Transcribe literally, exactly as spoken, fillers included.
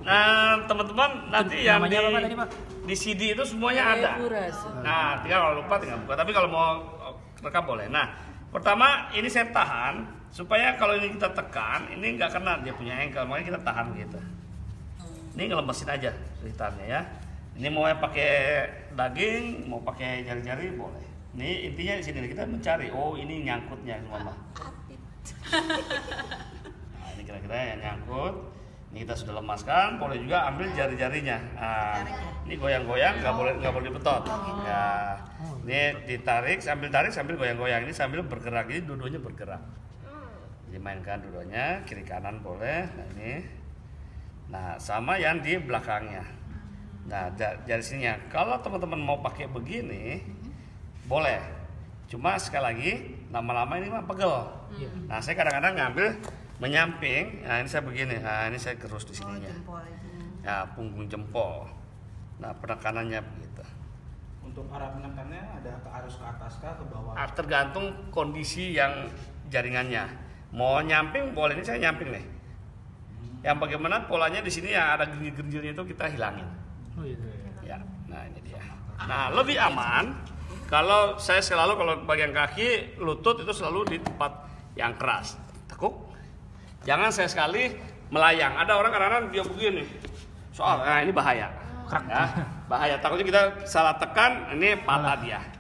Nah, teman-teman nanti yang di, apa tadi, Pak? di C D itu semuanya ada. Nah, tinggal kalau lupa tinggal buka. Tapi kalau mau rekam boleh. Nah, pertama ini saya tahan supaya kalau ini kita tekan, ini nggak kena dia punya engkel, makanya kita tahan gitu. Ini ngelemesin aja ceritanya ya. Ini mau pakai daging, mau pakai jari-jari boleh. Ini intinya di sini kita mencari. Oh, ini nyangkutnya semua. Nah, ini kira-kira yang nyangkut. Ini kita sudah lemaskan, boleh juga ambil jari-jarinya. Nah, ini goyang-goyang, nggak boleh nggak boleh dibetot. Ya, ini ditarik, sambil tarik sambil goyang-goyang. Ini sambil bergerak, ini dua-duanya bergerak. Jadi mainkan dua-duanya, kiri kanan boleh. Nah ini, nah sama yang di belakangnya. Nah dari sininya, kalau teman-teman mau pakai begini, boleh. Cuma sekali lagi, lama-lama ini mah pegel. Nah saya kadang-kadang ngambil menyamping, nah ini saya begini, nah ini saya gerus di sininya, oh, ya punggung jempol. Nah penekanannya begitu. Untuk arah penekannya ada ke arus ke atas kah ke bawah? Ah, tergantung kondisi yang jaringannya. Mau nyamping boleh, ini saya nyamping nih. Yang bagaimana polanya di sini yang ada genjil-genjilnya itu kita hilangin. Oh iya. Ya, nah ini dia. Nah lebih aman kalau saya selalu kalau bagian kaki, lutut itu selalu di tempat yang keras, tekuk. Jangan saya sekali melayang. Ada orang kadang-kadang dia begini. Soal, nah ini bahaya. Ya, bahaya. Takutnya kita salah tekan, ini patah dia.